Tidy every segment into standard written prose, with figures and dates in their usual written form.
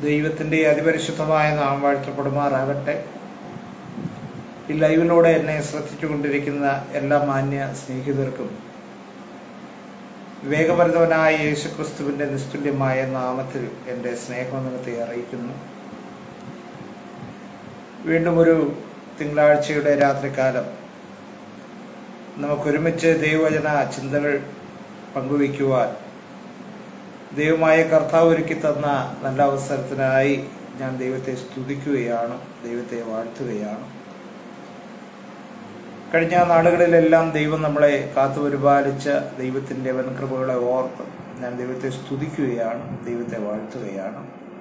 ദൈവത്തിൻ്റെ അതിപരിശുദ്ധമായ നാമം വാഴ്ത്തപ്പെടുമാറാകട്ടെ. ഈ ലൈവിലൂടെ എന്നെ ശ്രദ്ധിച്ചുകൊണ്ടിരിക്കുന്ന എല്ലാ മാന്യ സ്നേഹിതർക്കും വിവേകഭരിതവനായ യേശുക്രിസ്തുവിൻ്റെ നിസ്തുല്യമായ നാമത്തിൽ എൻ്റെ സ്നേഹവന്ദനത്തെ അറിയിക്കുന്നു. വീണ്ടും ഒരു തിങ്കളാഴ്ചയുടെ രാത്രികാലം നമുക്കൊരുമിച്ച് ദൈവവചന ചിന്തകൾ പങ്കുവയ്ക്കുവാൻ ദൈവമായ കർത്താവ് ഒരുക്കി തന്ന നല്ല അവസരത്തിനായി ഞാൻ ദൈവത്തെ സ്തുതിക്കുകയാണ്, ദൈവത്തെ വാഴ്ത്തുകയാണ്. കഴിഞ്ഞ നാളുകളിലെല്ലാം ദൈവം നമ്മളെ കാത്തുപരിപാലിച്ച ദൈവത്തിൻ്റെ വൻകൃപകളെ ഓർത്ത് ഞാൻ ദൈവത്തെ സ്തുതിക്കുകയാണ്, ദൈവത്തെ വാഴ്ത്തുകയാണ്.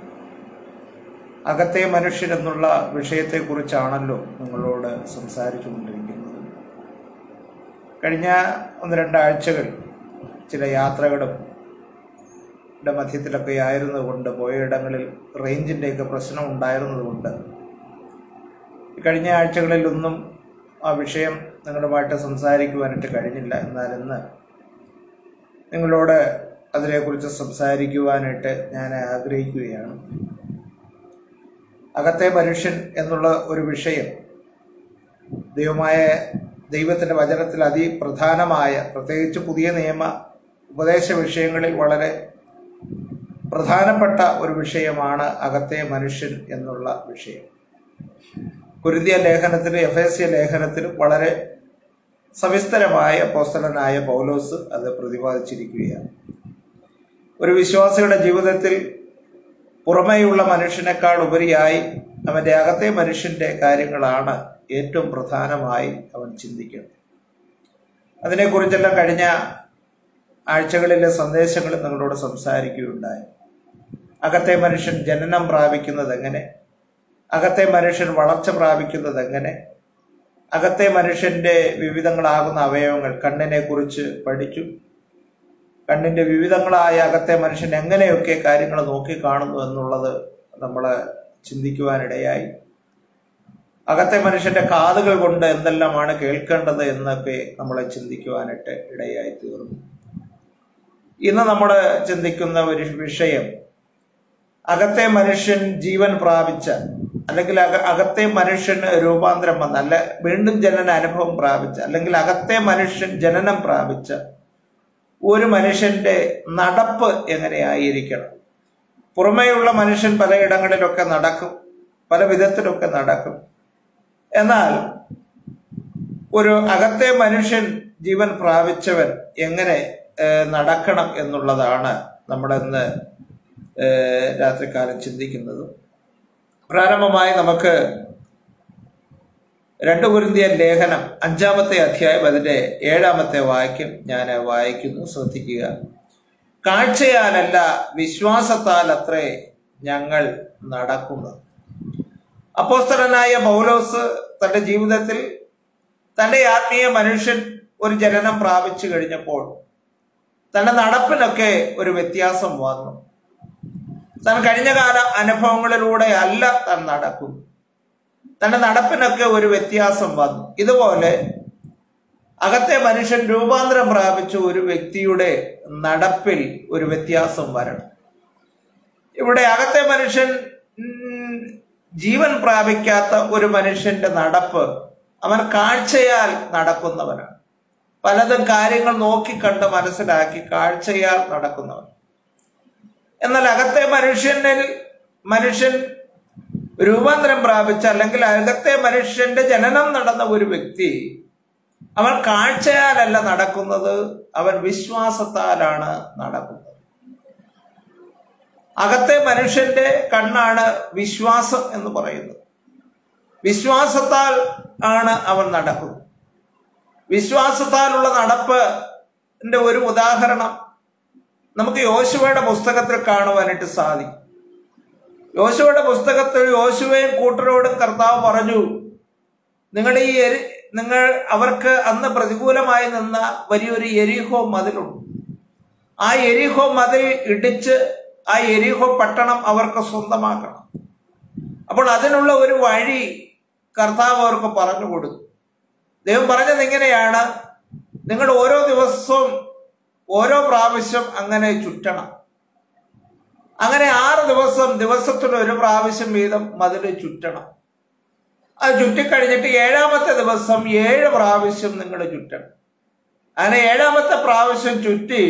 അകത്തെ മനുഷ്യൻ എന്നുള്ള വിഷയത്തെക്കുറിച്ചാണല്ലോ നിങ്ങളോട് സംസാരിച്ചു കൊണ്ടിരിക്കുന്നത്. കഴിഞ്ഞ 1-2 ആഴ്ചകൾ ചില യാത്രകളും മധ്യത്തിലൊക്കെ ആയിരുന്നതുകൊണ്ട്, പോയയിടങ്ങളിൽ റേഞ്ചിൻ്റെയൊക്കെ പ്രശ്നം ഉണ്ടായിരുന്നതുകൊണ്ട് കഴിഞ്ഞ ആഴ്ചകളിലൊന്നും ആ വിഷയം നിങ്ങളുമായിട്ട് സംസാരിക്കുവാനായിട്ട് കഴിഞ്ഞില്ല. എന്നാൽ ഇന്ന് നിങ്ങളോട് അതിനെക്കുറിച്ച് സംസാരിക്കുവാനായിട്ട് ഞാൻ ആഗ്രഹിക്കുകയാണ്. അകത്തെ മനുഷ്യൻ എന്നുള്ള ഒരു വിഷയം ദൈവത്തിൻ്റെ വചനത്തിൽ അതിപ്രധാനമായ, പ്രത്യേകിച്ച് പുതിയ നിയമ ഉപദേശ വിഷയങ്ങളിൽ വളരെ പ്രധാനപ്പെട്ട ഒരു വിഷയമാണ് അകത്തെ മനുഷ്യൻ എന്നുള്ള വിഷയം. കൊരിന്ത്യ ലേഖനത്തിലും എഫേസ്യ ലേഖനത്തിലും വളരെ സവിസ്തരമായ അപ്പോസ്തലനായ പൗലോസ് അത് പ്രതിപാദിച്ചിരിക്കുകയാണ്. ഒരു വിശ്വാസിയുടെ ജീവിതത്തിൽ പുറമേയുള്ള മനുഷ്യനേക്കാൾ ഉപരിയായി അവൻ്റെ അകത്തെ മനുഷ്യൻ്റെ കാര്യങ്ങളാണ് ഏറ്റവും പ്രധാനമായി അവൻ ചിന്തിക്കുന്നത്. അതിനെക്കുറിച്ചെല്ലാം കഴിഞ്ഞ ആഴ്ചകളിലെ സന്ദേശങ്ങളിൽ നിങ്ങളോട് സംസാരിക്കുകയുണ്ടായി. അകത്തെ മനുഷ്യൻ ജനനം പ്രാപിക്കുന്നത് എങ്ങനെ, അകത്തെ മനുഷ്യൻ വളർച്ച പ്രാപിക്കുന്നത് എങ്ങനെ, അകത്തെ മനുഷ്യൻ്റെ വിവിധങ്ങളാകുന്ന അവയവങ്ങൾ, കണ്ണിനെ കുറിച്ച് പഠിച്ചു. കണ്ണിൻ്റെ വിവിധങ്ങളായ അകത്തെ മനുഷ്യൻ എങ്ങനെയൊക്കെ കാര്യങ്ങൾ നോക്കിക്കാണുന്നു എന്നുള്ളത് നമ്മൾ ചിന്തിക്കുവാനിടയായി. അകത്തെ മനുഷ്യൻ്റെ കാതുകൾ കൊണ്ട് എന്തെല്ലാമാണ് കേൾക്കേണ്ടത് എന്നൊക്കെ നമ്മളെ ചിന്തിക്കുവാനായിട്ട് ഇടയായി തീർന്നു. ഇന്ന് നമ്മൾ ചിന്തിക്കുന്ന ഒരു വിഷയം, അകത്തെ മനുഷ്യൻ ജീവൻ പ്രാപിച്ച, അല്ലെങ്കിൽ അകത്തെ മനുഷ്യന് രൂപാന്തരം വന്ന, അല്ല വീണ്ടും ജനന അനുഭവം പ്രാപിച്ച, അല്ലെങ്കിൽ അകത്തെ മനുഷ്യൻ ജനനം പ്രാപിച്ച ഒരു മനുഷ്യന്റെ നടപ്പ് എങ്ങനെയായിരിക്കണം. പുറമേയുള്ള മനുഷ്യൻ പലയിടങ്ങളിലൊക്കെ നടക്കും, പല വിധത്തിലൊക്കെ നടക്കും. എന്നാൽ ഒരു അകത്തെ മനുഷ്യൻ ജീവൻ പ്രാപിച്ചവൻ എങ്ങനെ നടക്കണം എന്നുള്ളതാണ് നമ്മളിന്ന് രാത്രികാലം ചിന്തിക്കുന്നത്. പ്രാരംഭമായി നമുക്ക് 2 കൊരിന്ത്യർ ലേഖനം 5-ാമത്തെ അധ്യായം അതിൻ്റെ 7-ാമത്തെ വാക്യം ഞാൻ വായിക്കുന്നു, ശ്രദ്ധിക്കുക. കാഴ്ചയാലല്ല വിശ്വാസത്താൽ അത്രേ ഞങ്ങൾ നടക്കുന്നത്. അപ്പോസ്തലനായ പൗലോസ് തൻ്റെ ജീവിതത്തിൽ തൻ്റെ ആത്മീയ മനുഷ്യൻ ഒരു ജനനം പ്രാപിച്ചു കഴിഞ്ഞപ്പോൾ തൻ്റെ നടപ്പിനൊക്കെ ഒരു വ്യത്യാസം വന്നു. താൻ കഴിഞ്ഞകാല അനുഭവങ്ങളിലൂടെ അല്ല താൻ നടക്കുന്നു, തൻ്റെ നടപ്പിനൊക്കെ ഒരു വ്യത്യാസം വന്നു. ഇതുപോലെ അകത്തെ മനുഷ്യൻ രൂപാന്തരം പ്രാപിച്ച ഒരു വ്യക്തിയുടെ നടപ്പിൽ ഒരു വ്യത്യാസം വരണം. ഇവിടെ അകത്തെ മനുഷ്യൻ ജീവൻ പ്രാപിക്കാത്ത ഒരു മനുഷ്യന്റെ നടപ്പ്, അവൻ കാഴ്ചയാൽ നടക്കുന്നവനാണ്. പലതും കാര്യങ്ങൾ നോക്കിക്കണ്ട് മനസ്സിലാക്കി കാഴ്ചയാൽ നടക്കുന്നവൻ. എന്നാൽ അകത്തെ മനുഷ്യൻ രൂപാന്തരം പ്രാപിച്ച, അല്ലെങ്കിൽ അകത്തെ മനുഷ്യന്റെ ജനനം നടന്ന ഒരു വ്യക്തി, അവൻ കാഴ്ചയാലല്ല നടക്കുന്നത്, അവൻ വിശ്വാസത്താലാണ് നടക്കുന്നത്. അകത്തെ മനുഷ്യന്റെ കണ്ണാണ് വിശ്വാസം എന്ന് പറയുന്നത്. വിശ്വാസത്താൽ ആണ് അവൻ നടക്കുന്നത്. വിശ്വാസത്താലുള്ള നടപ്പിന്റെ ഒരു ഉദാഹരണം നമുക്ക് യോശുവയുടെ പുസ്തകത്തിൽ കാണുവാനായിട്ട് സാധിക്കും. യോശുവയുടെ പുസ്തകത്തിൽ യോശുവയും കൂട്ടരോടും കർത്താവ് പറഞ്ഞു, നിങ്ങൾ അവർക്ക് അന്ന് പ്രതികൂലമായി നിന്ന വലിയൊരു യെരിഹോ മതിലുണ്ട്. ആ യെരിഹോ മതിൽ ഇടിച്ച് ആ യെരിഹോ പട്ടണം അവർക്ക് സ്വന്തമാക്കണം. അപ്പോൾ അതിനുള്ള ഒരു വഴി കർത്താവ് അവർക്ക് പറഞ്ഞു കൊടുത്തു. ദൈവം പറഞ്ഞത് ഇങ്ങനെയാണ്, നിങ്ങൾ ഓരോ ദിവസവും ഓരോ പ്രാവശ്യം അങ്ങനെ ചുറ്റണം. അങ്ങനെ 6 ദിവസം ദിവസത്തിന് ഒരു പ്രാവശ്യം വീതം മതിൽ ചുറ്റണം. അത് ചുറ്റിക്കഴിഞ്ഞിട്ട് 7-ാമത്തെ ദിവസം 7 പ്രാവശ്യം നിങ്ങൾ ചുറ്റണം. അങ്ങനെ 7-ാമത്തെ പ്രാവശ്യം ചുറ്റി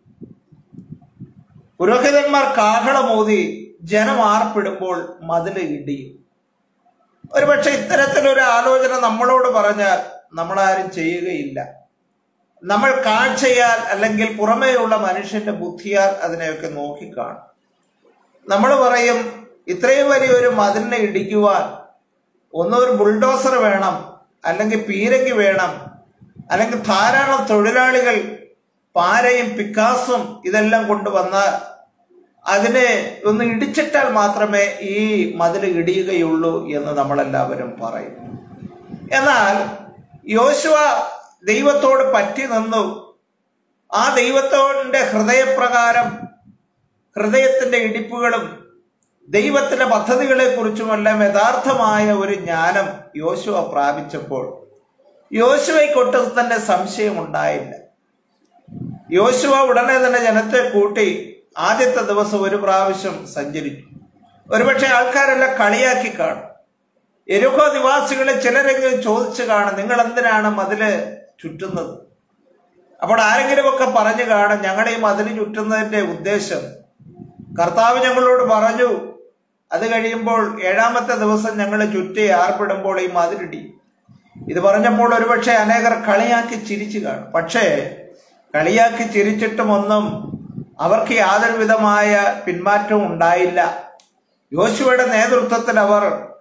പുരോഹിതന്മാർ കാഹളമൂതി ജനം ആർപ്പിടുമ്പോൾ മതിൽ ഇടിയും. ഒരുപക്ഷെ ഇത്തരത്തിലൊരു ആലോചന നമ്മളോട് പറഞ്ഞാൽ നമ്മളാരും ചെയ്യുകയില്ല. നമ്മൾ കാഴ്ചയാൽ അല്ലെങ്കിൽ പുറമേയുള്ള മനുഷ്യന്റെ ബുദ്ധിയാൽ അതിനെയൊക്കെ നോക്കിക്കാണും. നമ്മൾ പറയും, ഇത്രയും വലിയൊരു മതിലിനെ ഇടിക്കുവാൻ ഒന്നൊരു ബുൾഡോസർ വേണം, അല്ലെങ്കിൽ പീരങ്കി വേണം, അല്ലെങ്കിൽ ധാരാളം തൊഴിലാളികൾ പാരയും പിക്കാസും ഇതെല്ലാം കൊണ്ടുവന്നാൽ അതിനെ ഒന്ന് ഇടിച്ചിട്ടാൽ മാത്രമേ ഈ മതിൽ ഇടിയുകയുള്ളൂ എന്ന് നമ്മളെല്ലാവരും പറയും. എന്നാൽ യോശുവ ദൈവത്തോട് പറ്റി നിന്നു. ആ ദൈവത്തോടെ ഹൃദയപ്രകാരം ഹൃദയത്തിന്റെ ഇടിപ്പുകളും ദൈവത്തിന്റെ പദ്ധതികളെ കുറിച്ചുമെല്ലാം യഥാർത്ഥമായ ഒരു ജ്ഞാനം യോശുവ പ്രാപിച്ചപ്പോൾ യോശുവയ്ക്കൊട്ട് തന്നെ സംശയമുണ്ടായില്ല. യോശുവ ഉടനെ തന്നെ ജനത്തെ കൂട്ടി ആദ്യത്തെ ദിവസം ഒരു പ്രാവശ്യം സഞ്ചരിച്ചു. ഒരുപക്ഷെ ആൾക്കാരെല്ലാം കളിയാക്കി കാണും. യെരിഹോ നിവാസികളെ ചിലരെങ്കിലും ചോദിച്ചു കാണും, നിങ്ങൾ എന്തിനാണ് മതില് ചുറ്റുന്നത്? അപ്പോൾ ആരെങ്കിലുമൊക്കെ പറഞ്ഞു കാണും, ഞങ്ങൾ ഈ മതില് ചുറ്റുന്നതിന്റെ ഉദ്ദേശം കർത്താവ് ഞങ്ങളോട് പറഞ്ഞു, അത് കഴിയുമ്പോൾ 7-ാമത്തെ ദിവസം ഞങ്ങൾ ചുറ്റി ആർപ്പിടുമ്പോൾ ഈ മതിലിടി. ഇത് പറഞ്ഞപ്പോൾ ഒരുപക്ഷെ അനേകർ കളിയാക്കി ചിരിച്ചു കാണും. പക്ഷേ കളിയാക്കി ചിരിച്ചിട്ടും ഒന്നും അവർക്ക് യാതൊരു വിധമായ പിന്മാറ്റവും ഉണ്ടായില്ല. യോശുവയുടെ നേതൃത്വത്തിൽ അവർ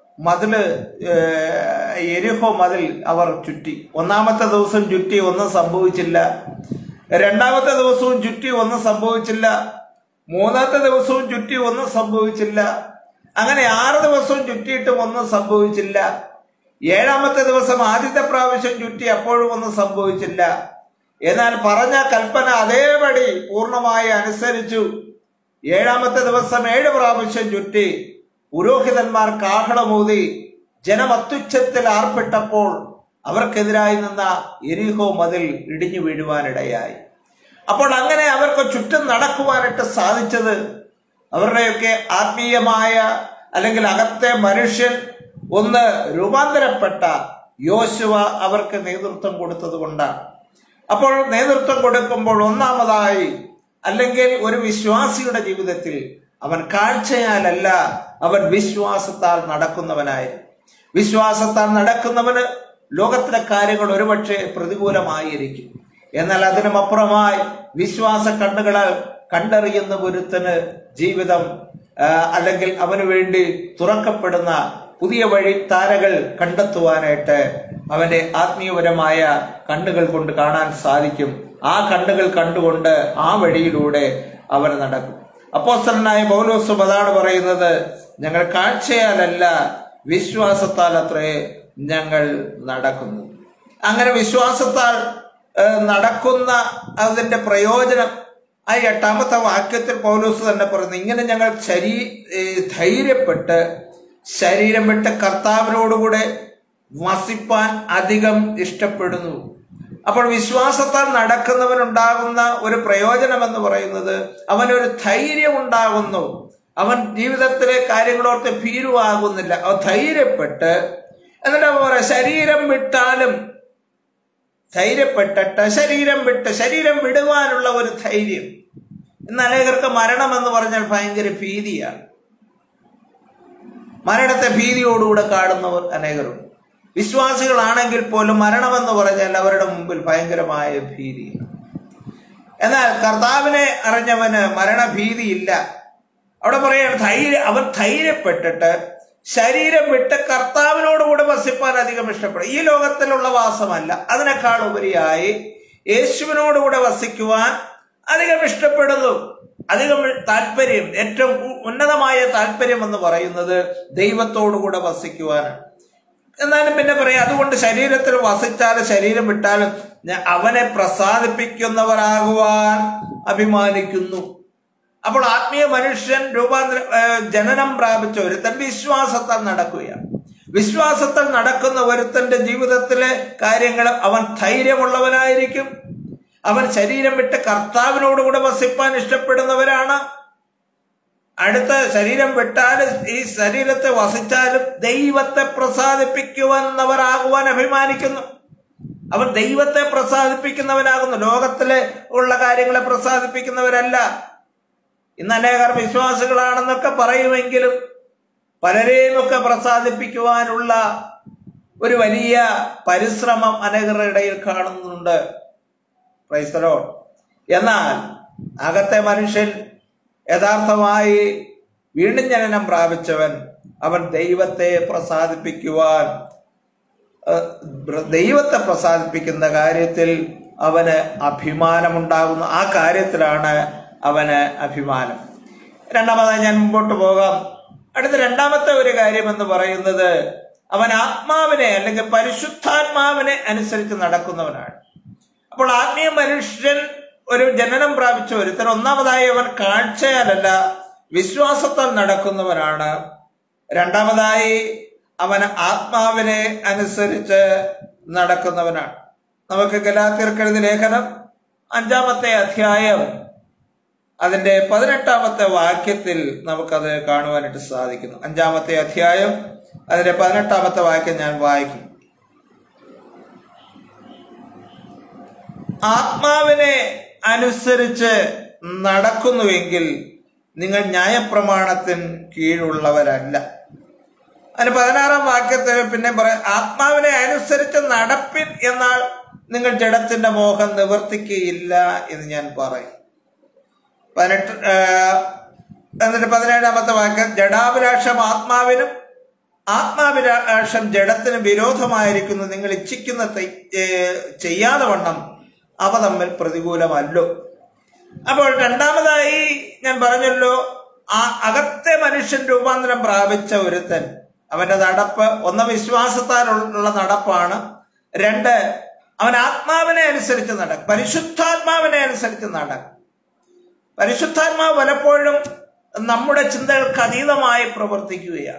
യെരിഹോ മതിൽ അവർ ചുറ്റി. 1-ാമത്തെ ദിവസം ചുറ്റി, ഒന്നും സംഭവിച്ചില്ല. 2-ാമത്തെ ദിവസവും ചുറ്റി, ഒന്നും സംഭവിച്ചില്ല. 3-ാമത്തെ ദിവസവും ചുറ്റി, ഒന്നും സംഭവിച്ചില്ല. അങ്ങനെ 6 ദിവസവും ചുറ്റിയിട്ടും ഒന്നും സംഭവിച്ചില്ല. 7-ാമത്തെ ദിവസം ആദ്യത്തെ പ്രാവശ്യം ചുറ്റി, അപ്പോഴും ഒന്നും സംഭവിച്ചില്ല. എന്നാൽ പറഞ്ഞ കൽപ്പന അതേപടി പൂർണ്ണമായി അനുസരിച്ചു. 7-ാമത്തെ ദിവസം 7 പ്രാവശ്യം ചുറ്റി പുരോഹിതന്മാർ കാഹളമൂതി ജനം അത്യുച്ചത്തിൽ ആർപ്പിട്ടപ്പോൾ അവർക്കെതിരായി നിന്ന യെരിഹോ മതിൽ ഇടിഞ്ഞു വീഴുവാനിടയായി. അപ്പോൾ അങ്ങനെ അവർക്ക് ചുറ്റും നടക്കുവാനായിട്ട് സാധിച്ചത് അവരുടെയൊക്കെ ആത്മീയമായ അല്ലെങ്കിൽ അകത്തെ മനുഷ്യൻ ഒന്ന് രൂപാന്തരപ്പെട്ട യോശുവ അവർക്ക് നേതൃത്വം കൊടുത്തത് കൊണ്ടാണ്. അപ്പോൾ നേതൃത്വം കൊടുക്കുമ്പോൾ ഒന്നാമതായി അല്ലെങ്കിൽ ഒരു വിശ്വാസിയുടെ ജീവിതത്തിൽ അവൻ കാഴ്ചയാലല്ല, അവൻ വിശ്വാസത്താൽ നടക്കുന്നവനായി. വിശ്വാസത്താൽ നടക്കുന്നവന് ലോകത്തിലെ കാര്യങ്ങൾ ഒരുപക്ഷെ പ്രതികൂലമായിരിക്കും. എന്നാൽ അതിനുമപ്പുറമായി വിശ്വാസ കണ്ണുകളാൽ കണ്ടറിയുന്ന ഒരുത്തന് ജീവിതം അല്ലെങ്കിൽ അവന് വേണ്ടി തുറക്കപ്പെടുന്ന പുതിയ വഴി താരകൾ കണ്ടെത്തുവാനായിട്ട് അവന്റെ ആത്മീയപരമായ കണ്ണുകൾ കൊണ്ട് കാണാൻ സാധിക്കും. ആ കണ്ണുകൾ കണ്ടുകൊണ്ട് ആ വഴിയിലൂടെ അവൻ നടക്കും. അപ്പോസ്തലനായ പൗലോസ് അതാണ് പറയുന്നത്, ഞങ്ങൾ കാഴ്ചയാലല്ല വിശ്വാസത്താൽ അത്രേ ഞങ്ങൾ നടക്കുന്നു. അങ്ങനെ വിശ്വാസത്താൽ നടക്കുന്ന അതിന്റെ പ്രയോജനം ആ 8-ാമത്തെ വാക്യത്തിൽ പൗലോസ് തന്നെ പറയുന്നു, ഇങ്ങനെ ഞങ്ങൾ ധൈര്യപ്പെട്ട് ശരീരം വിട്ട് കർത്താവിനോടുകൂടെ വസിപ്പാൻ അധികം ഇഷ്ടപ്പെടുന്നു. അപ്പോൾ വിശ്വാസത്താൽ നടക്കുന്നവനുണ്ടാകുന്ന ഒരു പ്രയോജനം എന്ന് പറയുന്നത് അവനൊരു ധൈര്യം ഉണ്ടാകുന്നു. അവൻ ജീവിതത്തിലെ കാര്യങ്ങളോർത്ത് ഭീരുവാകുന്നില്ല. അവൻ ധൈര്യപ്പെട്ട്, എന്നിട്ട് അവൻ പറയാം, ശരീരം വിട്ടാലും ധൈര്യപ്പെട്ടിട്ട് ശരീരം വിടുവാനുള്ള ഒരു ധൈര്യം. ഇന്ന് അനേകർക്ക് മരണം എന്ന് പറഞ്ഞാൽ ഭയങ്കര ഭീതിയാണ്. മരണത്തെ ഭീതിയോടുകൂടെ കാണുന്നവർ അനേകരുണ്ട്. വിശ്വാസികളാണെങ്കിൽ പോലും മരണമെന്ന് പറഞ്ഞാൽ അവരുടെ മുമ്പിൽ ഭയങ്കരമായ ഭീതിയാണ്. എന്നാൽ കർത്താവിനെ അറിഞ്ഞവന് മരണഭീതിയില്ല. അവിടെ പറയാണ് അവൻ ധൈര്യപ്പെട്ടിട്ട് ശരീരം വിട്ട് കർത്താവിനോടുകൂടെ വസിപ്പാൻ അധികം ഇഷ്ടപ്പെടും. ഈ ലോകത്തിലുള്ള വാസമല്ല, അതിനേക്കാൾ ഉപരിയായി യേശുവിനോടുകൂടെ വസിക്കുവാൻ അധികം ഇഷ്ടപ്പെടുന്നു. അധികം താല്പര്യം, ഏറ്റവും ഉന്നതമായ താല്പര്യം എന്ന് പറയുന്നത് ദൈവത്തോടുകൂടെ വസിക്കുവാനാണ്. എന്നാലും പിന്നെ പറയാം, അതുകൊണ്ട് ശരീരത്തിൽ വസിച്ചാലും ശരീരം വിട്ടാലും അവനെ പ്രസാദിപ്പിക്കുന്നവരാകുവാൻ അഭിമാനിക്കുന്നു. അപ്പോൾ ആത്മീയ മനുഷ്യൻ ജനനം പ്രാപിച്ച ഒരുത്തൻ വിശ്വാസത്താൽ നടക്കുകയാണ്. വിശ്വാസത്താൽ നടക്കുന്ന ഒരുത്തന്റെ ജീവിതത്തിലെ കാര്യങ്ങൾ അവൻ ധൈര്യമുള്ളവനായിരിക്കും. അവൻ ശരീരം വിട്ട് കർത്താവിനോടുകൂടെ വസിപ്പാൻ ഇഷ്ടപ്പെടുന്നവരാണ്. അടുത്ത ശരീരം വിട്ടാലും ഈ ശരീരത്തെ വസിച്ചാലും ദൈവത്തെ പ്രസാദിപ്പിക്കുവാൻ അഭിമാനിക്കുന്നു. അവർ ദൈവത്തെ പ്രസാദിപ്പിക്കുന്നവരാകുന്നു, ലോകത്തിലെ ഉള്ള കാര്യങ്ങളെ പ്രസാദിപ്പിക്കുന്നവരല്ല. ഇന്ന് അനേകർ വിശ്വാസികളാണെന്നൊക്കെ പറയുമെങ്കിലും പലരെയുമൊക്കെ പ്രസാദിപ്പിക്കുവാനുള്ള ഒരു വലിയ പരിശ്രമം അനേകരുടെ ഇടയിൽ കാണുന്നുണ്ട്. Praise the lord. എന്നാൽ അകത്തെ മനുഷ്യൻ യഥാർത്ഥമായി വീണ്ടും ജനനം പ്രാപിച്ചവൻ, അവൻ ദൈവത്തെ പ്രസാദിപ്പിക്കുന്ന കാര്യത്തിൽ അവന് അഭിമാനമുണ്ടാകുന്നു. ആ കാര്യത്തിലാണ് അവന് അഭിമാനം. രണ്ടാമതായി ഞാൻ മുമ്പോട്ട് പോകാം. അടുത്ത രണ്ടാമത്തെ ഒരു കാര്യം എന്ന് പറയുന്നത് അവൻ ആത്മാവിനെ അല്ലെങ്കിൽ പരിശുദ്ധാത്മാവിനെ അനുസരിച്ച് നടക്കുന്നവനാണ്. അപ്പോൾ ആത്മീയ മനുഷ്യൻ ഒരു ജനനം പ്രാപിച്ച ഒരുത്തൻ ഒന്നാമതായി അവൻ കാഴ്ചയാലല്ല വിശ്വാസത്താൽ നടക്കുന്നവനാണ്. രണ്ടാമതായി അവൻ ആത്മാവിനെ അനുസരിച്ച് നടക്കുന്നവനാണ്. നമുക്ക് ഗലാത്യർക്കെഴുതിയ ലേഖനം 5-ാമത്തെ അധ്യായം അതിന്റെ 18-ാമത്തെ വാക്യത്തിൽ നമുക്കത് കാണുവാനായിട്ട് സാധിക്കുന്നു. 5-ാമത്തെ അധ്യായം അതിന്റെ 18-ാമത്തെ വാക്യം ഞാൻ വായിക്കും. ആത്മാവിനെ അനുസരിച്ച് നടക്കുന്നുവെങ്കിൽ നിങ്ങൾ ന്യായപ്രമാണത്തിന് കീഴുള്ളവരല്ല. അതിന് 16-ാം വാക്യത്തിൽ പിന്നെ പറയാം, ആത്മാവിനെ അനുസരിച്ച് നടപ്പിൻ, എന്നാൽ നിങ്ങൾ ജഡത്തിന്റെ മോഹം നിവർത്തിക്കുകയില്ല എന്ന് ഞാൻ പറയും. എന്നിട്ട് 17-ാമത്തെ വാക്യം, ജഡാഭിലാഷം ആത്മാവിനും ആത്മാഭിലാഷം ജഡത്തിനും വിരോധമായിരിക്കുന്നു. നിങ്ങൾ ഇച്ഛിക്കുന്ന ചെയ്യാതെ വണ്ണം അവ തമ്മിൽ പ്രതികൂലമല്ലോ. അപ്പോൾ രണ്ടാമതായി ഞാൻ പറഞ്ഞല്ലോ, ആ അകത്തെ മനുഷ്യൻ രൂപാന്തരം പ്രാപിച്ച ഒരുത്തൻ, അവന്റെ നടപ്പ് ഒന്ന് വിശ്വാസത്താലുള്ള നടപ്പാണ്. രണ്ട്, അവൻ ആത്മാവിനെ അനുസരിച്ച് നടക്കും, പരിശുദ്ധാത്മാവിനെ അനുസരിച്ച് നടക്കും. പരിശുദ്ധാത്മാവ് പലപ്പോഴും നമ്മുടെ ചിന്തകൾക്ക് അതീതമായി പ്രവർത്തിക്കുകയാണ്.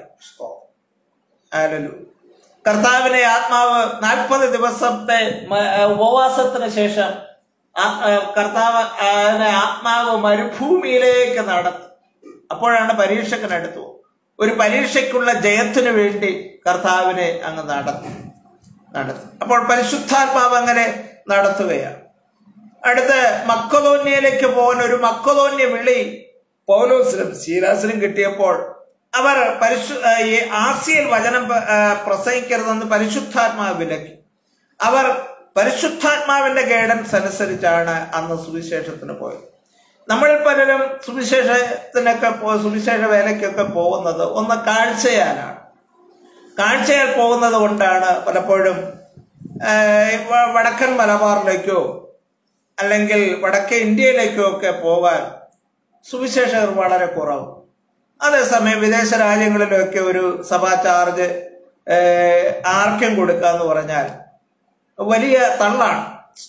കർത്താവിനെ ആത്മാവ് 40 ദിവസത്തെ ഉപവാസത്തിന് ശേഷം കർത്താവ് ആത്മാവ് മരുഭൂമിയിലേക്ക് നടത്തി. അപ്പോഴാണ് പരീക്ഷകനടുത്തു. ഒരു പരീക്ഷയ്ക്കുള്ള ജയത്തിനു വേണ്ടി കർത്താവിനെ അങ്ങ് നടത്തി. അപ്പോൾ പരിശുദ്ധാത്മാവ് അങ്ങനെ നടത്തുകയാണ്. അടുത്ത് മക്കദോന്യയിലേക്ക് പോകാൻ ഒരു മക്കദോന്യ വിളി പൗലോസിനും ശീലാസിനും കിട്ടിയപ്പോൾ അവർ ആസിയയിൽ വചനം പ്രസംഗിക്കരുതെന്ന് പരിശുദ്ധാത്മാവ് വിലക്കി. അവർ പരിശുദ്ധാത്മാവിന്റെ ഗൈഡൻസ് അനുസരിച്ചാണ് അന്ന് സുവിശേഷത്തിന് പോയത്. നമ്മൾ പലരും സുവിശേഷ വേലയ്ക്കൊക്കെ പോകുന്നത് ഒന്ന് കാഴ്ചയാലാണ്. കാഴ്ചയാൽ പോകുന്നത് കൊണ്ടാണ് പലപ്പോഴും വടക്കൻ മലബാറിലേക്കോ അല്ലെങ്കിൽ വടക്കേ ഇന്ത്യയിലേക്കോ ഒക്കെ പോകാൻ സുവിശേഷകർ വളരെ കുറവ്. അതേസമയം വിദേശ രാജ്യങ്ങളിലൊക്കെ ഒരു സഭാ ചാർജ് ആർക്കും കൊടുക്കാന്ന് പറഞ്ഞാൽ വലിയ തള്ളാണ്,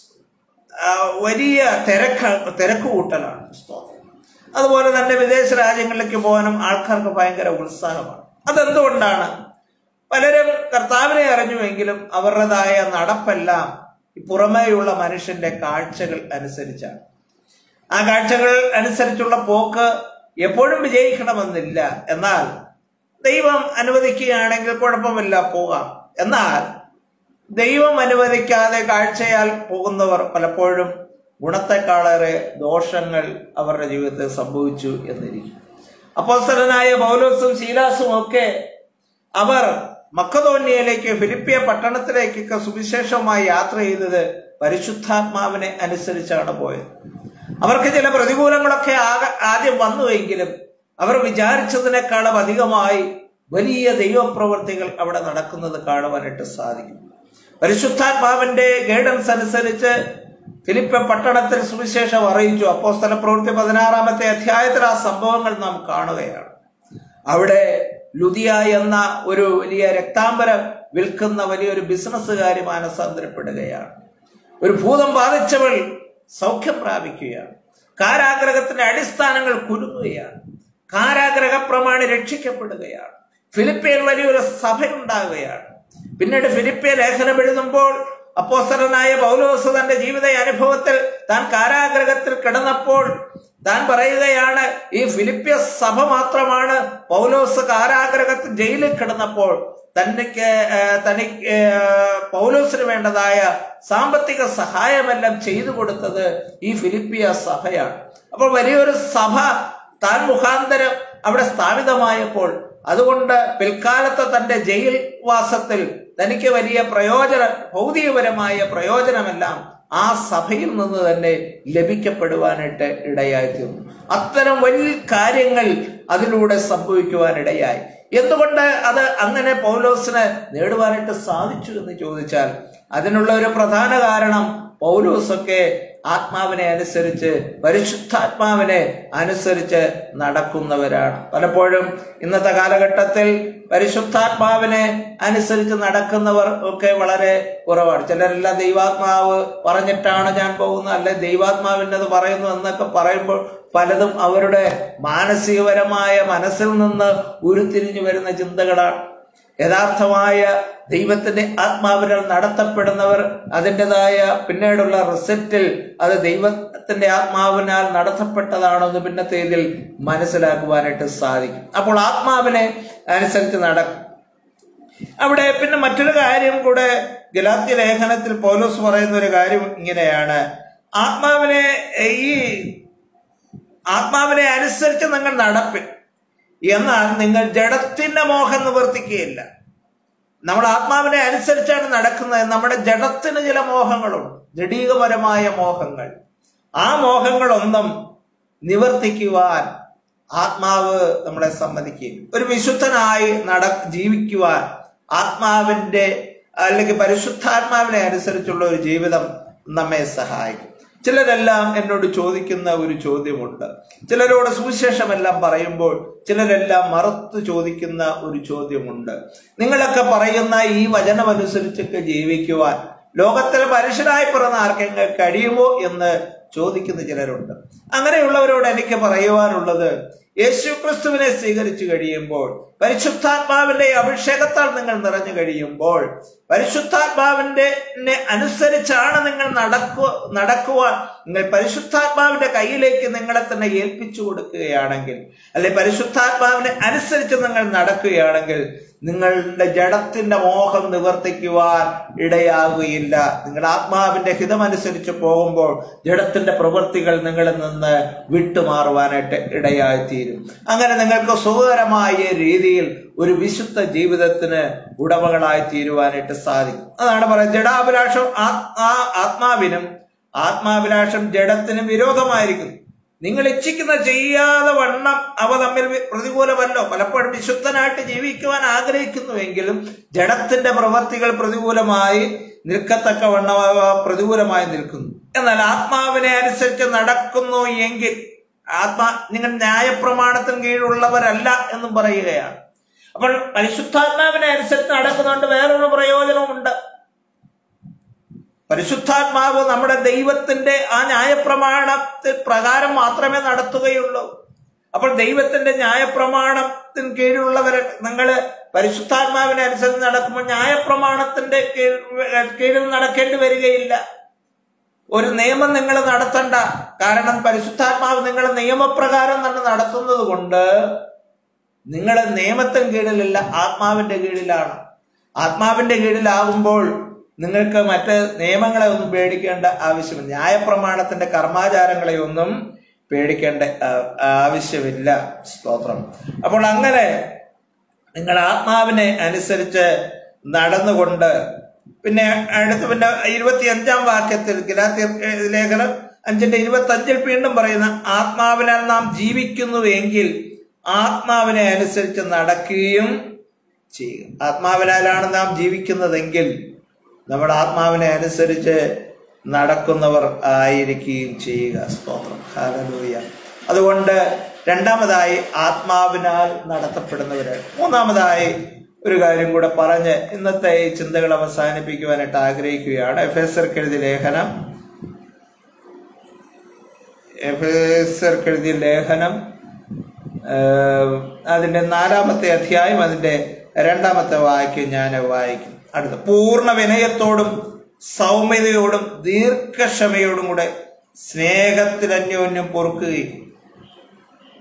വലിയ തിരക്ക് കൂട്ടലാണ്. അതുപോലെ തന്നെ വിദേശ രാജ്യങ്ങളിലേക്ക് പോകാനും ആൾക്കാർക്ക് ഭയങ്കര ഉത്സാഹമാണ്. അതെന്തുകൊണ്ടാണ്? പലരും കർത്താവിനെ അറിഞ്ഞുവെങ്കിലും അവരുടേതായ നടപ്പെല്ലാം പുറമേയുള്ള മനുഷ്യന്റെ കാഴ്ചകൾ അനുസരിച്ചാണ്. ആ കാഴ്ചകൾ അനുസരിച്ചുള്ള പോക്ക് എപ്പോഴും വിജയിക്കണമെന്നില്ല. എന്നാൽ ദൈവം അനുവദിക്കുകയാണെങ്കിൽ കുഴപ്പമില്ല, പോകാം. എന്നാൽ ദൈവം അനുവദിക്കാതെ കാഴ്ചയാൽ പോകുന്നവർ പലപ്പോഴും ഗുണത്തെക്കാളേറെ ദോഷങ്ങൾ അവരുടെ ജീവിതത്തിൽ സംഭവിച്ചു എന്നിരിക്കും. അപ്പോസ്തലനായ പൗലോസും ശീലാസും ഒക്കെ അവർ മക്കദോന്യയിലേക്ക് ഫിലിപ്പിയ പട്ടണത്തിലേക്കൊക്കെ സുവിശേഷവുമായി യാത്ര ചെയ്തത് പരിശുദ്ധാത്മാവിനെ അനുസരിച്ചാണ് പോയത്. അവർക്ക് ചില പ്രതികൂലങ്ങളൊക്കെ ആദ്യം വന്നുവെങ്കിലും അവർ വിചാരിച്ചതിനേക്കാളും അധികമായി വലിയ ദൈവപ്രവൃത്തികൾ അവിടെ നടക്കുന്നത് കാണുവാനായിട്ട് സാധിക്കും. പരിശുദ്ധാത്മാവിന്റെ ഗൈഡൻസ് അനുസരിച്ച് ഫിലിപ്പിയ പട്ടണത്തിൽ സുവിശേഷം അറിയിച്ചു. അപ്പോസ്തല പ്രവൃത്തി 16-ാമത്തെ അധ്യായത്തിൽ ആ സംഭവങ്ങൾ നാം കാണുകയാണ്. അവിടെ ലുദിയ എന്ന ഒരു വലിയ രക്താംബരം വിൽക്കുന്ന വലിയൊരു ബിസിനസ്സുകാരി മാനസാന്തരപ്പെടുകയാണ്. ഒരു ഭൂതം ബാധിച്ചവൾ സൗഖ്യം പ്രാപിക്കുകയാണ്. കാരാഗ്രഹത്തിന്റെ അടിസ്ഥാനങ്ങൾ കുലുങ്ങുകയാണ്. കാരാഗ്രഹ പ്രമാണി രക്ഷിക്കപ്പെടുകയാണ്. ഫിലിപ്പിയയിൽ വലിയൊരു സഭയുണ്ടാകുകയാണ്. പിന്നീട് ഫിലിപ്പിയ ലേഖനം എഴുതുമ്പോൾ അപ്പോസ്തലനായ പൗലോസ് തന്റെ ജീവിത അനുഭവത്തിൽ താൻ കാരാഗ്രഹത്തിൽ കിടന്നപ്പോൾ താൻ പറയുകയാണ്, ഈ ഫിലിപ്പിയ സഭ മാത്രമാണ് പൗലോസ് കാരാഗ്രഹത്തിൽ ജയിലിൽ കിടന്നപ്പോൾ തനിക്ക് പൗലോസിന് വേണ്ടതായ സാമ്പത്തിക സഹായമെല്ലാം ചെയ്തു കൊടുത്തത് ഈ ഫിലിപ്പിയ സഭയാണ്. അപ്പോൾ വലിയൊരു സഭ താൻ മുഖാന്തരം അവിടെ സ്ഥാപിതമായപ്പോൾ, അതുകൊണ്ട് പിൽക്കാലത്ത് തന്റെ ജയിൽ വാസത്തിൽ തനിക്ക് വലിയ പ്രയോജനം, ഭൗതികപരമായ പ്രയോജനമെല്ലാം ആ സഭയിൽ നിന്ന് തന്നെ ലഭിക്കപ്പെടുവാനായിട്ട് ഇടയായിത്തീർന്നു. അത്തരം വലിയ കാര്യങ്ങൾ അതിലൂടെ സംഭവിക്കുവാനിടയായി. എന്തുകൊണ്ട് അത് അങ്ങനെ പൗലോസിന് നേടുവാനായിട്ട് സാധിച്ചു എന്ന് ചോദിച്ചാൽ, അതിനുള്ള ഒരു പ്രധാന കാരണം പൗലോസൊക്കെ ആത്മാവിനെ അനുസരിച്ച്, പരിശുദ്ധാത്മാവിനെ അനുസരിച്ച് നടക്കുന്നവരാണ്. പലപ്പോഴും ഇന്നത്തെ കാലഘട്ടത്തിൽ പരിശുദ്ധാത്മാവിനെ അനുസരിച്ച് നടക്കുന്നവർ ഒക്കെ വളരെ കുറവാണ്. ചിലരെല്ലാം ദൈവാത്മാവ് പറഞ്ഞിട്ടാണ് ഞാൻ പോകുന്നത്, അല്ലെ ദൈവാത്മാവിൻ്റെത് പറയുന്നു എന്നൊക്കെ പറയുമ്പോൾ പലതും അവരുടെ മാനസികപരമായ മനസ്സിൽ നിന്ന് ഉരുത്തിരിഞ്ഞു വരുന്ന ചിന്തകളാണ്. യഥാർത്ഥമായ ദൈവത്തിന്റെ ആത്മാവിനാൽ നടത്തപ്പെടുന്നവർ അതിൻ്റെതായ പിന്നീടുള്ള റിസൾട്ടിൽ അത് ദൈവത്തിന്റെ ആത്മാവിനാൽ നടത്തപ്പെട്ടതാണെന്ന് പിന്നത്തെ ഇതിൽ മനസ്സിലാക്കുവാനായിട്ട് സാധിക്കും. അപ്പോൾ ആത്മാവിനെ അനുസരിച്ച് നടക്കും. അവിടെ പിന്നെ മറ്റൊരു കാര്യം കൂടെ ഗലാത്യ ലേഖനത്തിൽ പൗലോസ് പറയുന്ന ഒരു കാര്യം ഇങ്ങനെയാണ്, ആത്മാവിനെ അനുസരിച്ച് നിങ്ങൾ നടപ്പിൻ, എന്നാൽ നിങ്ങൾ ജഡത്തിന്റെ മോഹം നിവർത്തിക്കുകയില്ല. നമ്മൾ ആത്മാവിനെ അനുസരിച്ചാണ് നടക്കുന്നത്. നമ്മുടെ ജഡത്തിന് ചില മോഹങ്ങളുണ്ട്, ജഡീകപരമായ മോഹങ്ങൾ. ആ മോഹങ്ങളൊന്നും നിവർത്തിക്കുവാൻ ആത്മാവ് നമ്മളെ സമ്മതിക്കുകയും ഒരു വിശുദ്ധനായി ജീവിക്കുവാൻ ആത്മാവിന്റെ അല്ലെങ്കിൽ പരിശുദ്ധാത്മാവിനെ അനുസരിച്ചുള്ള ഒരു ജീവിതം നമ്മെ സഹായിക്കും. ചിലരെല്ലാം എന്നോട് ചോദിക്കുന്ന ഒരു ചോദ്യമുണ്ട്. ചിലരോട് സുവിശേഷമെല്ലാം പറയുമ്പോൾ ചിലരെല്ലാം മറുത്തു ചോദിക്കുന്ന ഒരു ചോദ്യമുണ്ട്. നിങ്ങളൊക്കെ പറയുന്ന ഈ വചനമനുസരിച്ചൊക്കെ ജീവിക്കുവാൻ ലോകത്തിലെ മനുഷ്യരായി പിറന്ന ആർക്കെങ്കിലും കഴിയുമോ എന്ന് ചോദിക്കുന്ന ചിലരുണ്ട്. അങ്ങനെയുള്ളവരോട് എനിക്ക് പറയുവാനുള്ളത്, യേശു ക്രിസ്തുവിനെ സ്വീകരിച്ചു കഴിയുമ്പോൾ, പരിശുദ്ധാത്മാവിന്റെ അഭിഷേകത്താൽ നിങ്ങൾ നിറഞ്ഞു കഴിയുമ്പോൾ, പരിശുദ്ധാത്മാവിന്റെ അനുസരിച്ചാണ് നിങ്ങൾ നടക്കുവാൻ നിങ്ങൾ പരിശുദ്ധാത്മാവിന്റെ കയ്യിലേക്ക് നിങ്ങളെ തന്നെ ഏൽപ്പിച്ചു കൊടുക്കുകയാണെങ്കിൽ, അല്ലെ പരിശുദ്ധാത്മാവിനെ അനുസരിച്ച് നിങ്ങൾ നടക്കുകയാണെങ്കിൽ, നിങ്ങളുടെ ജഡത്തിന്റെ മോഹം നിവർത്തിക്കുവാൻ ഇടയാകുകയില്ല. നിങ്ങൾ ആത്മാവിന്റെ ഹിതമനുസരിച്ച് പോകുമ്പോൾ ജഡത്തിന്റെ പ്രവൃത്തികൾ നിങ്ങളിൽ നിന്ന് വിട്ടുമാറുവാനായിട്ട് ഇടയായിത്തീരും. അങ്ങനെ നിങ്ങൾക്ക് സുഖകരമായ രീതിയിൽ ഒരു വിശുദ്ധ ജീവിതത്തിന് ഉടമകളായി തീരുവാനായിട്ട് സാധിക്കും. അതാണ് പറയുന്നത്, ജഡാഭിലാഷം ആത്മാഭിലാഷം ജഡത്തിന് വിരോധമായിരിക്കും. നിങ്ങൾ ഇച്ഛിക്കുന്ന ചെയ്യാതെ വണ്ണം അവ തമ്മിൽ പ്രതികൂലമല്ലോ. പലപ്പോഴും വിശുദ്ധനായിട്ട് ജീവിക്കുവാൻ ആഗ്രഹിക്കുന്നുവെങ്കിലും ജഡത്തിന്റെ പ്രവർത്തികൾ പ്രതികൂലമായി നിൽക്കത്തക്ക വണ്ണം അവ പ്രതികൂലമായി നിൽക്കുന്നു. എന്നാൽ ആത്മാവിനെ അനുസരിച്ച് നടക്കുന്നു എങ്കിൽ നിങ്ങൾ ന്യായപ്രമാണത്തിന് കീഴിലുള്ളവരല്ല എന്നും പറയുകയാണ്. അപ്പോൾ പരിശുദ്ധാത്മാവിനെ അനുസരിച്ച് നടക്കുന്നതുകൊണ്ട് വേറൊരു പ്രയോജനവുമുണ്ട്. പരിശുദ്ധാത്മാവ് നമ്മുടെ ദൈവത്തിന്റെ ആ ന്യായപ്രമാണത്തിൽ പ്രകാരം മാത്രമേ നടത്തുകയുള്ളൂ. അപ്പോൾ ദൈവത്തിന്റെ ന്യായപ്രമാണത്തിന് കീഴിലുള്ളവരെ നിങ്ങൾ പരിശുദ്ധാത്മാവിനെ അനുസരിച്ച് നടക്കുമ്പോൾ ന്യായപ്രമാണത്തിന്റെ കീഴിൽ നടക്കേണ്ടി വരികയില്ല. ഒരു നിയമം നിങ്ങൾ നടത്തണ്ട. കാരണം പരിശുദ്ധാത്മാവ് നിങ്ങളെ നിയമപ്രകാരം തന്നെ നടത്തുന്നത് കൊണ്ട് നിങ്ങൾ നിയമത്തിന് കീഴിലല്ല, ആത്മാവിന്റെ കീഴിലാണ്. ആത്മാവിന്റെ കീഴിലാകുമ്പോൾ നിങ്ങൾക്ക് മറ്റ് നിയമങ്ങളെ ഒന്നും പേടിക്കേണ്ട ആവശ്യമില്ല. ന്യായപ്രമാണത്തിന്റെ കർമാചാരങ്ങളെ ഒന്നും പേടിക്കേണ്ട ആവശ്യമില്ല. സ്തോത്രം. അപ്പോൾ അങ്ങനെ നിങ്ങൾ ആത്മാവിനെ അനുസരിച്ച് നടന്നുകൊണ്ട്, പിന്നെ 25-ാം വാക്യത്തിൽ ഗലാത്യ ലേഖനം 5:25 വീണ്ടും പറയുന്ന, ആത്മാവിനാൽ നാം ജീവിക്കുന്നുവെങ്കിൽ ആത്മാവിനെ അനുസരിച്ച് നടക്കുകയും ചെയ്യുക. ആത്മാവിനാലാണ് നാം ജീവിക്കുന്നതെങ്കിൽ നമ്മുടെ ആത്മാവിനെ അനുസരിച്ച് നടക്കുന്നവർ ആയിരിക്കുകയും ചെയ്യുക. സ്തോത്രം. ഹല്ലേലൂയ. അതുകൊണ്ട് രണ്ടാമതായി ആത്മാവിനാൽ നടത്തപ്പെടുന്നവര്. മൂന്നാമതായി ഒരു കാര്യം കൂടെ പറഞ്ഞ് ഇന്നത്തെ ഈ ചിന്തകൾ അവസാനിപ്പിക്കുവാനായിട്ട് ആഗ്രഹിക്കുകയാണ്. എഫേസ്യർക്ക് എഴുതിയ ലേഖനം അതിന്റെ 4-ാമത്തെ അധ്യായം അതിന്റെ 2-ാമത്തെ വാക്യം ഞാൻ വായിക്കും. അടുത്ത, പൂർണ്ണ വിനയത്തോടും സൗമ്യതയോടും ദീർഘക്ഷമയോടും കൂടെ സ്നേഹത്തിൽ അന്യോന്യം പൊറുക്കുകയും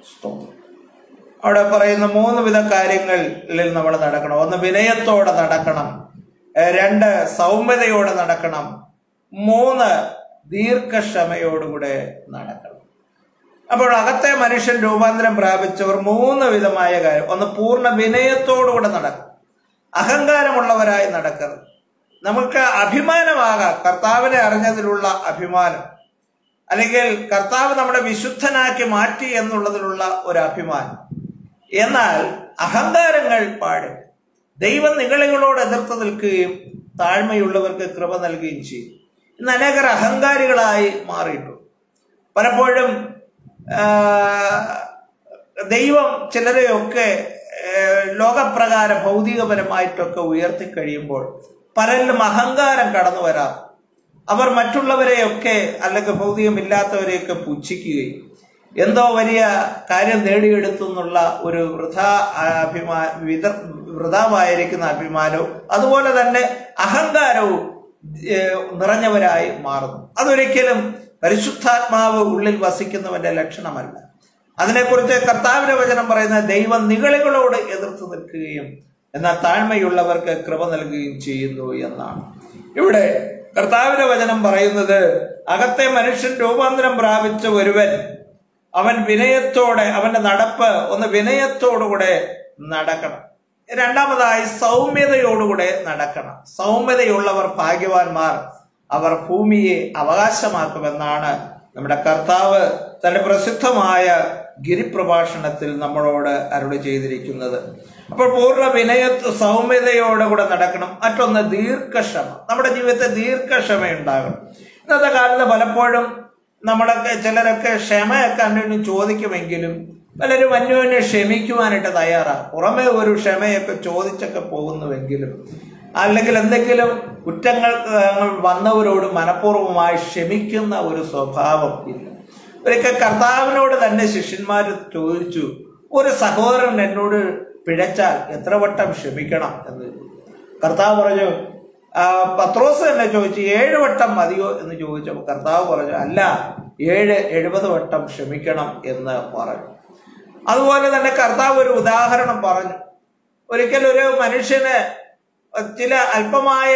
സ്തോത്രം. അവിടെ പറയുന്ന 3 വിധ കാര്യങ്ങളിൽ നമ്മൾ നടക്കണം. 1, വിനയത്തോടെ നടക്കണം. 2, സൗമ്യതയോടെ നടക്കണം. 3, ദീർഘക്ഷമയോടുകൂടെ നടക്കണം. അപ്പോൾ അകത്തെ മനുഷ്യൻ രൂപാന്തരം പ്രാപിച്ചവർ 3 വിധമായ കാര്യം. 1, പൂർണ്ണ വിനയത്തോടുകൂടെ നടക്കണം. അഹങ്കാരമുള്ളവരായി നടക്കരുത്. നമുക്ക് അഭിമാനമാകാം, കർത്താവിനെ അറിഞ്ഞതിലുള്ള അഭിമാനം, അല്ലെങ്കിൽ കർത്താവ് നമ്മുടെ വിശുദ്ധനാക്കി മാറ്റി എന്നുള്ളതിലുള്ള ഒരു അഭിമാനം. എന്നാൽ അഹങ്കാരങ്ങൾ പാടില്ല. ദൈവം നിങ്ങളോട് എതിർത്ത് നിൽക്കുകയും താഴ്മയുള്ളവർക്ക് കൃപ നൽകുകയും ചെയ്യും. ഇന്ന് അനേകർ അഹങ്കാരികളായി മാറിയിട്ടുണ്ട്. പലപ്പോഴും ദൈവം ചിലരെയൊക്കെ ലോകപ്രകാരം ഭൗതികപരമായിട്ടൊക്കെ ഉയർത്തിക്കഴിയുമ്പോൾ പലരിലും അഹങ്കാരം കടന്നു വരാം. അവർ മറ്റുള്ളവരെയൊക്കെ അല്ലെങ്കിൽ ഭൗതികമില്ലാത്തവരെയൊക്കെ പുച്ഛിക്കുകയും എന്തോ വലിയ കാര്യം നേടിയെടുത്തു എന്നുള്ള ഒരു വൃഥാവായിരിക്കുന്ന അഭിമാനവും അതുപോലെ തന്നെ അഹങ്കാരവും നിറഞ്ഞവരായി മാറുന്നു. അതൊരിക്കലും പരിശുദ്ധാത്മാവ് ഉള്ളിൽ വസിക്കുന്നവന്റെ ലക്ഷണമല്ല. അതിനെക്കുറിച്ച് കർത്താവിന്റെ വചനം പറയുന്ന ദൈവം നിഗളികളോട് എതിർത്ത് നിൽക്കുകയും എന്നാൽ താഴ്മയുള്ളവർക്ക് കൃപ നൽകുകയും ചെയ്യുന്നു എന്നാണ്. ഇവിടെ കർത്താവിന്റെ വചനം പറയുന്നത് അകത്തെ മനുഷ്യൻ രൂപാന്തരം പ്രാപിച്ച ഒരുവൻ അവൻ വിനയത്തോടെ, അവന്റെ നടപ്പ് 1 വിനയത്തോടുകൂടെ നടക്കണം. 2, സൗമ്യതയോടുകൂടെ നടക്കണം. സൗമ്യതയുള്ളവർ ഭാഗ്യവാന്മാർ, അവർ ഭൂമിയെ അവകാശമാക്കുമെന്നാണ് നമ്മുടെ കർത്താവ് തന്റെ പ്രസിദ്ധമായ ഗിരിപ്രഭാഷണത്തിൽ നമ്മളോട് അരുളി ചെയ്തിരിക്കുന്നത്. അപ്പോൾ പൂർണ്ണ സൗമ്യതയോടുകൂടെ നടക്കണം. മറ്റൊന്ന് ദീർഘക്ഷമ. നമ്മുടെ ജീവിതത്തിൽ ദീർഘക്ഷമയുണ്ടാകണം. ഇന്നത്തെ കാലത്ത് പലപ്പോഴും നമ്മളൊക്കെ ചിലരൊക്കെ ക്ഷമയൊക്കെ അന്യോന്യം ചോദിക്കുമെങ്കിലും പലരും അന്യോന്യം ക്ഷമിക്കുവാനായിട്ട് തയ്യാറാണ്. പുറമെ ഒരു ക്ഷമയൊക്കെ ചോദിച്ചൊക്കെ പോകുന്നുവെങ്കിലും അല്ലെങ്കിൽ എന്തെങ്കിലും കുറ്റങ്ങൾ വന്നവരോട് മനഃപൂർവ്വമായി ക്ഷമിക്കുന്ന ഒരു സ്വഭാവം ഇല്ല. ഒരിക്കൽ കർത്താവിനോട് തന്നെ ശിഷ്യന്മാർ ചോദിച്ചു, ഒരു സഹോദരൻ എന്നോട് പിഴച്ചാൽ എത്ര വട്ടം ക്ഷമിക്കണം എന്ന്. കർത്താവ് പറഞ്ഞു, പത്രോസ് തന്നെ ചോദിച്ചു 7 വട്ടം മതിയോ എന്ന് ചോദിച്ചപ്പോൾ കർത്താവ് പറഞ്ഞു, അല്ല 70 വട്ടം ക്ഷമിക്കണം എന്ന് പറഞ്ഞു. അതുപോലെ തന്നെ കർത്താവ് ഒരു ഉദാഹരണം പറഞ്ഞു. ഒരിക്കൽ ഒരു മനുഷ്യന് ചില അല്പമായ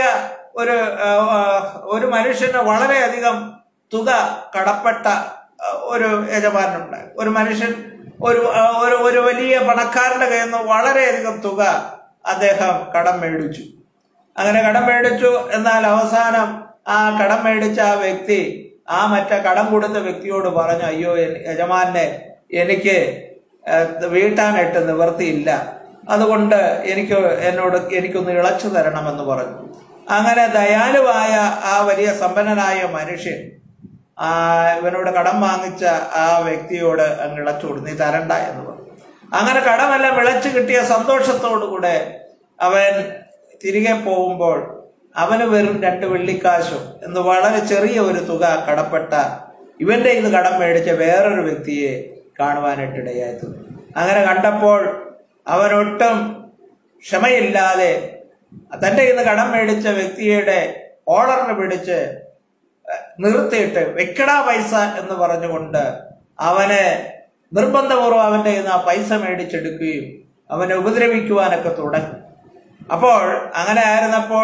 ഒരു മനുഷ്യന് വളരെയധികം തുക കടപ്പെട്ട ഒരു യജമാനുണ്ടായി. ഒരു മനുഷ്യൻ ഒരു വലിയ പണക്കാരന്റെ കയ്യിൽ നിന്ന് വളരെയധികം തുക അദ്ദേഹം കടം മേടിച്ചു. അങ്ങനെ കടം മേടിച്ചു. എന്നാൽ അവസാനം ആ കടം മേടിച്ച ആ വ്യക്തി മറ്റേ കടം കൊടുത്ത വ്യക്തിയോട് പറഞ്ഞു, അയ്യോ യജമാനെ, എനിക്ക് വീട്ടാനായിട്ട് നിവൃത്തിയില്ല, അതുകൊണ്ട് എനിക്കൊന്ന് ഇളച്ചു തരണമെന്ന് പറഞ്ഞു. അങ്ങനെ ദയാലുവായ ആ വലിയ സമ്പന്നനായ മനുഷ്യൻ ഇവനോട് കടം വാങ്ങിച്ച ആ വ്യക്തിയോട് അങ്ങ് ഇളച്ചു കൊടുത്തു, നീ തരണ്ട എന്ന് പറഞ്ഞു. അങ്ങനെ കടമെല്ലാം വിളച്ചു കിട്ടിയ സന്തോഷത്തോടുകൂടെ അവൻ തിരികെ പോകുമ്പോൾ അവന് വെറും 2 വെള്ളിക്കാശും എന്ന് വളരെ ചെറിയ ഒരു തുക കടപ്പെട്ട ഇവന്റെ ഇത് കടം മേടിച്ച വേറൊരു വ്യക്തിയെ കാണുവാനായിട്ടിടയായി. അങ്ങനെ കണ്ടപ്പോൾ അവനൊട്ടും ക്ഷമയില്ലാതെ തന്റെ ഇന്ന് കടം മേടിച്ച വ്യക്തിയുടെ ഓർഡറിന് പിടിച്ച് നിർത്തിയിട്ട് വെക്കടാ പൈസ എന്ന് പറഞ്ഞുകൊണ്ട് അവനെ നിർബന്ധപൂർവ്വം അവന്റെ ഇന്ന് ആ പൈസ മേടിച്ചെടുക്കുകയും അവനെ ഉപദ്രവിക്കുവാനൊക്കെ തുടങ്ങി. അപ്പോൾ അങ്ങനെ ആയിരുന്നപ്പോൾ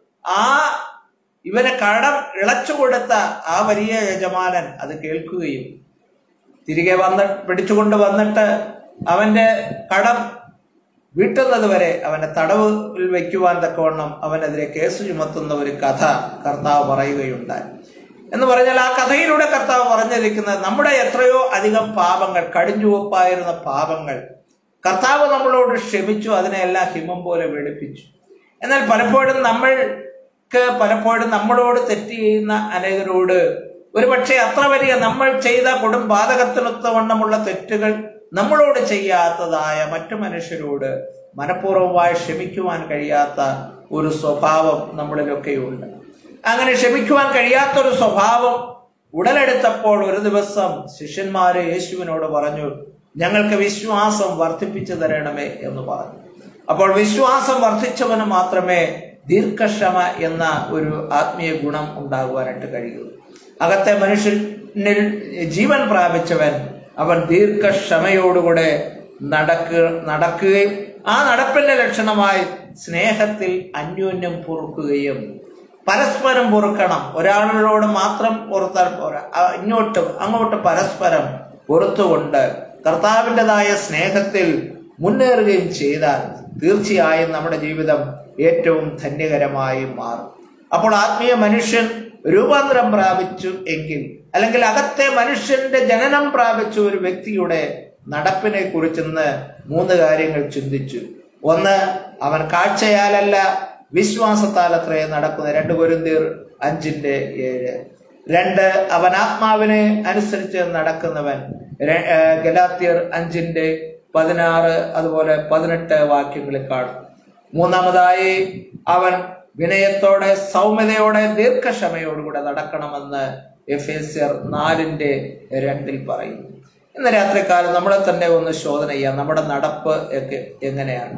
ഇവനെ കടം ഇളച്ചു കൊടുത്ത ആ വലിയ യജമാനൻ അത് കേൾക്കുകയും തിരികെ പിടിച്ചുകൊണ്ട് വന്നിട്ട് അവന്റെ കടം വീട്ടുന്നത് വരെ അവനെ തടവിൽ വയ്ക്കുവാൻ തക്കവണ്ണം അവനെതിരെ കേസ് ചുമത്തുന്ന ഒരു കഥ കർത്താവ് പറയുകയുണ്ടായി. എന്ന് പറഞ്ഞാൽ ആ കഥയിലൂടെ കർത്താവ് പറഞ്ഞിരിക്കുന്നത് നമ്മുടെ എത്രയോ അധികം പാപങ്ങൾ, കടുംചുവപ്പായിരുന്ന പാപങ്ങൾ കർത്താവ് നമ്മളോട് ക്ഷമിച്ചു, അതിനെല്ലാം ഹിമം പോലെ വെളുപ്പിച്ചു. എന്നാൽ പലപ്പോഴും നമ്മളോട് തെറ്റ് ചെയ്യുന്ന അനേകരോട് ഒരുപക്ഷെ അത്ര വലിയ നമ്മൾ ചെയ്ത കൊടുംപാതകത്തിനൊത്തവണ്ണമുള്ള തെറ്റുകൾ നമ്മളോട് ചെയ്യാത്തതായ മറ്റു മനുഷ്യരോട് മനഃപൂർവ്വമായി ക്ഷമിക്കുവാൻ കഴിയാത്ത ഒരു സ്വഭാവം നമ്മളിലൊക്കെയുണ്ട്. അങ്ങനെ ക്ഷമിക്കുവാൻ കഴിയാത്തൊരു സ്വഭാവം ഉടലെടുത്തപ്പോൾ ഒരു ദിവസം ശിഷ്യന്മാര് യേശുവിനോട് പറഞ്ഞു, ഞങ്ങൾക്ക് വിശ്വാസം വർദ്ധിപ്പിച്ചു തരണമേ എന്ന് പറഞ്ഞു. അപ്പോൾ വിശ്വാസം വർദ്ധിച്ചവന് മാത്രമേ ദീർഘക്ഷമ എന്ന ഒരു ആത്മീയ ഗുണം ഉണ്ടാകുവാനായിട്ട് കഴിയൂ. അകത്തെ മനുഷ്യനിൽ ജീവൻ പ്രാപിച്ചവൻ അവൻ ദീർഘക്ഷമയോടുകൂടെ നടക്കുകയും ആ നടപ്പിന്റെ ലക്ഷണമായി സ്നേഹത്തിൽ അന്യോന്യം പൊറുക്കുകയും. പരസ്പരം പൊറുക്കണം. ഒരാളോട് മാത്രം പൊറുത്താൽ പോരാ, അങ്ങോട്ട് പരസ്പരം പൊറുത്തുകൊണ്ട് കർത്താവിൻ്റെതായ സ്നേഹത്തിൽ മുന്നേറുകയും ചെയ്താൽ തീർച്ചയായും നമ്മുടെ ജീവിതം ഏറ്റവും ധന്യകരമായി മാറും. അപ്പോൾ ആത്മീയ മനുഷ്യൻ രൂപാന്തരം പ്രാപിച്ചു എങ്കിൽ, അല്ലെങ്കിൽ അകത്തെ മനുഷ്യന്റെ ജനനം പ്രാപിച്ച ഒരു വ്യക്തിയുടെ നടപ്പിനെ കുറിച്ചെന്ന് 3 കാര്യങ്ങൾ ചിന്തിച്ചു. ഒന്ന്, അവൻ കാഴ്ചയാലല്ല വിശ്വാസത്താൽ അത്രേ നടക്കുന്നത്, 2 കൊരിന്ത്യർ 5:7. 2, അവൻ ആത്മാവിനെ അനുസരിച്ച് നടക്കുന്നവൻ, ഗലാത്യർ 5:16 അതുപോലെ 18 വാക്യങ്ങളിൽ കാണും. 3-മതായി അവൻ വിനയത്തോടെ സൗമ്യതയോടെ ദീർഘക്ഷമയോടുകൂടെ നടക്കണമെന്ന് എഫേസ്യർ 4:2 പറയുന്നു. ഇന്ന് രാത്രികാലം നമ്മളെ തന്നെ ഒന്ന് ശോധന ചെയ്യാം. നമ്മുടെ നടപ്പ് ഒക്കെ എങ്ങനെയാണ്?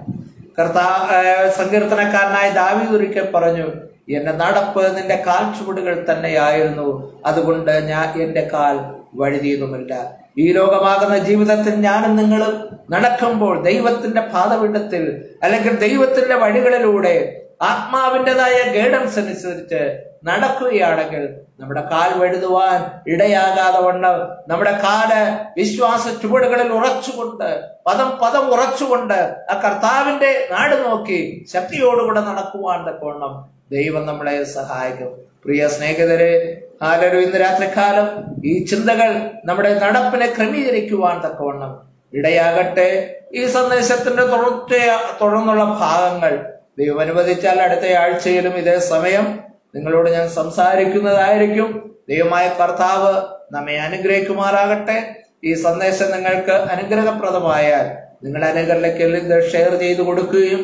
സങ്കീർത്തനക്കാരനായ ദാവീദ് ഒരിക്കൽ പറഞ്ഞു, എന്റെ നടപ്പ് നിന്റെ കാൽച്ചുവടുകൾ തന്നെയായിരുന്നു, അതുകൊണ്ട് എന്റെ കാൽ വഴുതിയതുമില്ല. ഈ ലോകമാകുന്ന ജീവിതത്തിൽ ഞാനും നിങ്ങളും നടക്കുമ്പോൾ ദൈവത്തിന്റെ പാദപീഠത്തിൽ അല്ലെങ്കിൽ ദൈവത്തിന്റെ വഴികളിലൂടെ ആത്മാവിൻ്റെതായ ഗൈഡൻസ് അനുസരിച്ച് നടക്കുകയാണെങ്കിൽ നമ്മുടെ കാൽ വഴുതുവാൻ ഇടയാകാതെ വണ്ണം നമ്മുടെ കാല് വിശ്വാസ ചുവടുകളിൽ ഉറച്ചുകൊണ്ട് പദം ഉറച്ചുകൊണ്ട് ആ കർത്താവിന്റെ നാട് നോക്കി ശക്തിയോടുകൂടെ നടക്കുവാൻ തക്കവണ്ണം ദൈവം നമ്മളെ സഹായിക്കും. പ്രിയ സ്നേഹിതരെ, ഇന്ന് രാത്രികാലം ഈ ചിന്തകൾ നമ്മുടെ നടപ്പിനെ ക്രമീകരിക്കുവാൻ തക്കവണ്ണം ഇടയാകട്ടെ. ഈ സന്ദേശത്തിന്റെ തുടർന്നുള്ള ഭാഗങ്ങൾ ദൈവം അനുവദിച്ചാൽ അടുത്ത ആഴ്ചയിലും ഇതേ സമയം നിങ്ങളോട് ഞാൻ സംസാരിക്കുന്നതായിരിക്കും. ദൈവമായ കർത്താവ് നമ്മെ അനുഗ്രഹിക്കുമാറാകട്ടെ. ഈ സന്ദേശം നിങ്ങൾക്ക് അനുഗ്രഹപ്രദമായാൽ നിങ്ങൾ അനേകരിലേക്ക് ഷെയർ ചെയ്ത് കൊടുക്കുകയും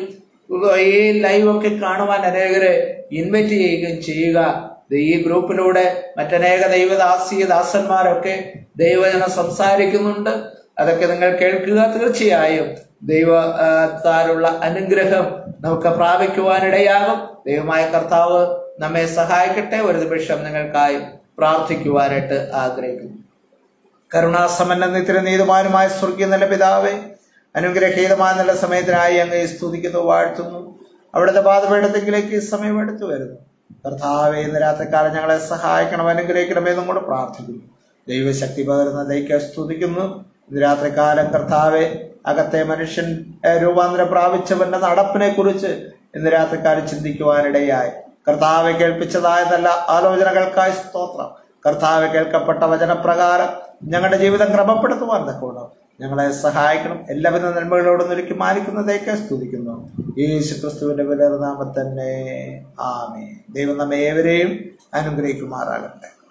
ഈ ലൈവ് ഒക്കെ കാണുവാൻ അനേകരെ ഇൻവൈറ്റ് ചെയ്യുകയും ചെയ്യുക. ഈ ഗ്രൂപ്പിലൂടെ മറ്റനേക ദാസന്മാരൊക്കെ ദൈവജനം സംസാരിക്കുന്നുണ്ട്. അതൊക്കെ നിങ്ങൾ കേൾക്കുക. തീർച്ചയായും ദൈവത്താലുള്ള അനുഗ്രഹം നമുക്ക് പ്രാപിക്കുവാനിടയാകും. ദൈവമായ കർത്താവ് നമ്മെ സഹായിക്കട്ടെ. ഒരു നിമിഷം നിങ്ങൾക്കായി പ്രാർത്ഥിക്കുവാനായിട്ട് ആഗ്രഹിക്കുന്നു. കരുണാസമ്പന്ന നിത്യനീതിമാനുമായ സ്വർഗീയ നല്ല പിതാവേ, അനുഗ്രഹീതമായ നല്ല സമയത്തിനായി അങ്ങ് സ്തുതിക്കുന്നു, വാഴ്ത്തുന്നു. അവിടുത്തെ പാദപീഠത്തിലേക്ക് ഈ സമയം എടുത്തു വരുന്നു. കർത്താവേ, ഇന്ന് രാത്രിക്കാലം ഞങ്ങളെ സഹായിക്കണം, അനുഗ്രഹിക്കണമെന്നും കൂടെ പ്രാർത്ഥിക്കുന്നു. ദൈവശക്തി പകരുന്നതേക്ക് സ്തുതിക്കുന്നു. ഇന്ന് രാത്രികാലം കർത്താവെ, അകത്തെ മനുഷ്യൻ രൂപാന്തരം പ്രാപിച്ചവന്റെ നടപ്പിനെ കുറിച്ച് ഇന്ന് രാത്രിക്കാലം ചിന്തിക്കുവാനിടയായി. കർത്താവെ, കേൾപ്പിച്ചതായ നല്ല ആലോചനകൾക്കായി സ്തോത്രം. കർത്താവെ, കേൾക്കപ്പെട്ട വചനപ്രകാരം ഞങ്ങളുടെ ജീവിതം ക്രമപ്പെടുത്തുവാൻ തക്കവണ്ണം ഞങ്ങളെ സഹായിക്കണം. എല്ലാവിധ നന്മകളോടും ഒരുക്കി മാനിക്കുന്നതേക്ക് സ്തുതിക്കുന്നു. യേശുക്രിസ്തുവിന്റെ വിലനാമത്തിൽ തന്നെ ആമേൻ. ദൈവം നമ്മെ ഏവരെയും അനുഗ്രഹിക്കുമാറാകട്ടെ.